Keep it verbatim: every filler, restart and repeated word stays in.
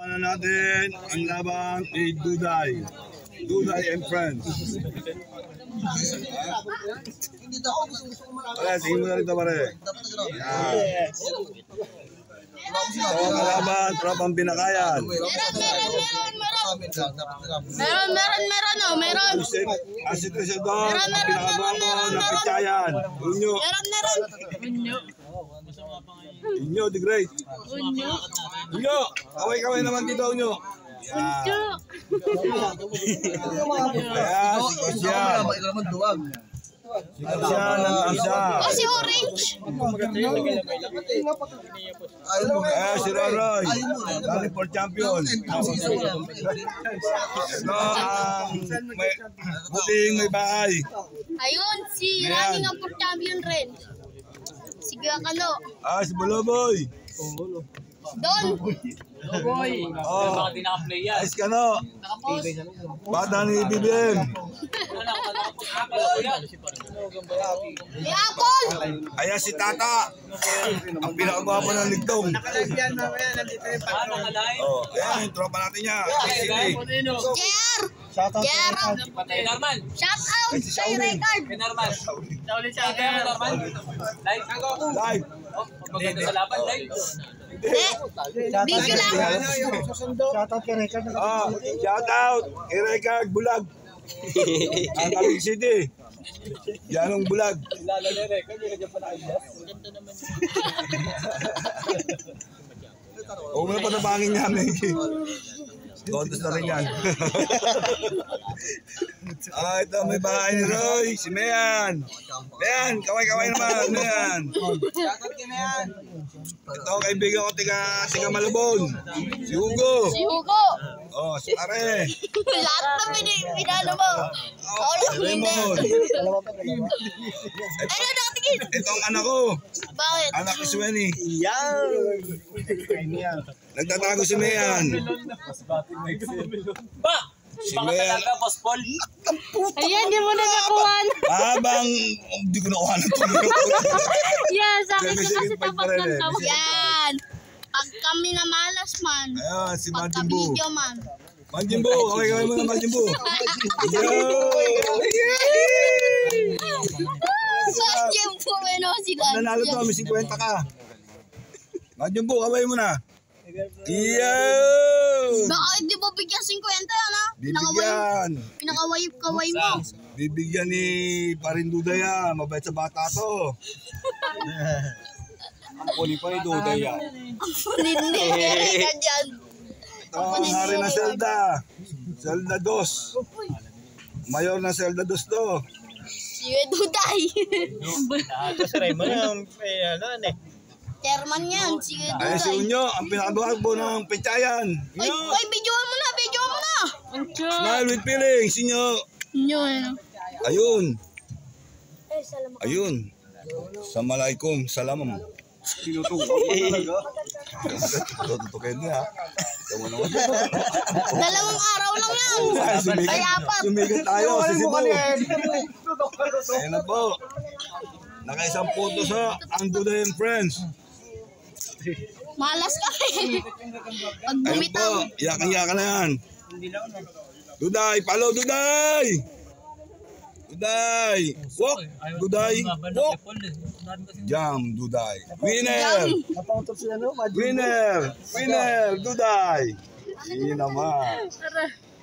Abangan na natin ang laban ni Duday. Duday and Friends. Pare, tingin mo na rito pare. Yan. So, kalaban, tropang Binakayan. Meron, meron, meron, meron. Meron, meron, meron, oh, meron. Ang sitwasyon doon, ang pinakagawa mo ng Pitsayan. Unyo. Meron, meron. Unyo. Unyo, the great. Unyo. Unyo, kaway-kaway naman dito, Unyo. Unyo. Ayan, si Kosyan. Si Kosyan ang tamsa. Oh, si Orange. Ayan, si Roroy. Running for champion. Ito ang may, buting may bahay. Ayun, si running up for champion rin. Si Gakalo. Ah, si Boloboy. Don. Boy, Oh, baka di naka-play yan. Ais ka no. Bata ni B B M. Si Apple. Ayan si Tata. Ang pinakagwapo ng ligtong. Oh, ayan, yung tropa natin niya. J R. J R. Kay Norman. Shout out kay Ricard. Kay Norman. Kay Norman. Live. Live. Oh, maganda sa laban, live. Hindi. Video lang. Shoutout kay Ricard. Oh, shout out kay Ricard Bulag. Ang Cavite City. Yan ang bulag. Lalo ni Record, hindi ka dyan pa nakailas. Huwag mo na patabangin niya, Meggy. Kontos na rin yan. Ah, ito may bahay ni Roy, si Mayan. Mayan, kaway-kaway naman, Mayan. Ito, kaibigan ko, tiga, tiga Malabon. Si Hugo. Si Hugo. Oh, si Are. Lahat na pinalo mo. Ako lang hindi. Raymond. Ano nakatingin? Ito ang anak ko. Bakit? Anak ni Swenny. Yan! Nagtatago si Mayan. Ba! Si Baka Mayan. talaga, Boss Paul. Ayan, di mo na nakuha. Habang, hindi ko nakuha ng tuloy. Yan, sa akin Sige, ko sige, kasi tapat pare, ng sige. tapat. Yan. Pag kami na malas man. Ayun, si Pagka Majimbo. video man. Majimbo, kaway-kaway mo na Majimbo. Yo! Sajim po meno sila. Nanalo to, may fifty ka. Majimbo, kaway mo na. Yo! Baka hindi mo bigyan fifty yan ha? Bibigyan. Pinakaway-kaway mo. Bibigyan ni Parinduda yan. Mabait sa bata to. Ang puli pa ni Duda yan. Hindi ka dyan. Ito ang hari na Zelda. Zelda dos. Mayor na Zelda dos to. Si Duday. Tapos Raymond yung ano eh. Chairman yan, si Ayan si Duday. Unyo, ang pinakabagbo ng Pitsayan. Ay, ay, video mo na, video mo na. Smile with feelings, Unyo. Yun. Ayun. Ayun. Assalamualaikum. Salam. Tinutukan mo talaga. Tututukin niya. Ikaw mo naman. Dalawang araw lang yan. Ay, Sumigat, apat. sumigat tayo sa Cebu. Ayan na po. Nakaisang punto sa ang Duday and Friends. Malas kami. Pag Ayun po. bumitaw. Yakan-yakan na yan. Duday, follow Duday! Duday! Walk! Duday! Walk! Jam, Duday. Winner! Napautot sila no? Winner! Winner! Duday! Hindi naman.